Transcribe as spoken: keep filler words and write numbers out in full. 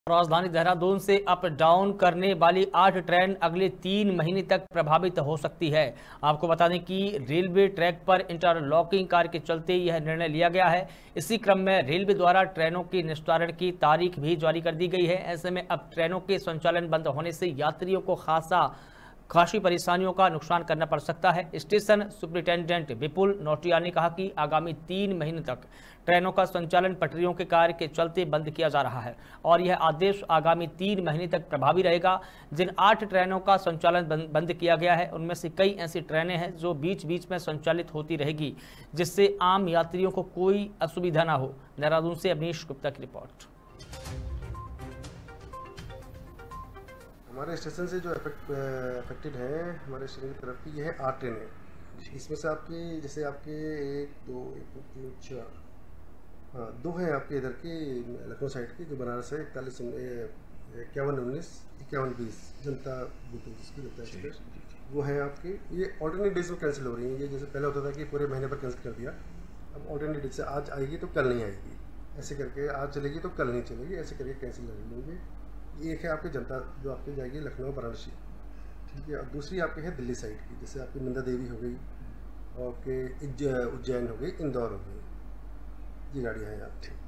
राजधानी देहरादून से up down करने वाली आठ ट्रेन अगले तीन महीने तक प्रभावित हो सकती है। आपको बता दें कि रेलवे ट्रैक पर इंटरलॉकिंग कार्य के चलते यह निर्णय लिया गया है। इसी क्रम में रेलवे द्वारा ट्रेनों के निस्तारण की तारीख भी जारी कर दी गई है। ऐसे में अब ट्रेनों के संचालन बंद होने से यात्रियों को खासा खासी परेशानियों का नुकसान करना पड़ सकता है। स्टेशन सुपरिटेंडेंट विपुल नौटियाल ने कहा कि आगामी तीन महीने तक ट्रेनों का संचालन पटरियों के कार्य के चलते बंद किया जा रहा है और यह आदेश आगामी तीन महीने तक प्रभावी रहेगा। जिन आठ ट्रेनों का संचालन बंद किया गया है उनमें से कई ऐसी ट्रेनें हैं जो बीच बीच में संचालित होती रहेगी, जिससे आम यात्रियों को कोई असुविधा न हो। देहरादून से अवनीश गुप्ता की रिपोर्ट। हमारे स्टेशन से जो अफेक्टेड है हमारे स्टेशन की तरफ की ये है आठ ट्रेनें। इसमें से आपके जैसे आपके एक दो एक दो तीन चार हाँ दो हैं आपके इधर की लखनऊ साइड की जो बनारस है इकतालीस इक्यावन उन्नीस इक्यावन बीस जनता बुकिंग जिसकी जनता एक्सप्रेस वो है आपकी। ये ऑल्टरनेट डेज में कैंसिल हो रही है। ये जैसे पहले होता था कि पूरे महीने पर कैंसिल कर दिया, अब ऑल्टरनेट डेज से आज आएगी तो कल नहीं आएगी, ऐसे करके आज चलेगी तो कल नहीं चलेगी, ऐसे करके कैंसिल कर लेंगे। एक है आपकी जनता जो आपकी जाएगी लखनऊ वाराणसी, ठीक है। और दूसरी आपकी है दिल्ली साइड की, जैसे आपकी नंदा देवी हो गई और के उज्जैन हो गई, इंदौर हो गई, ये गाड़ियाँ हैं आपकी।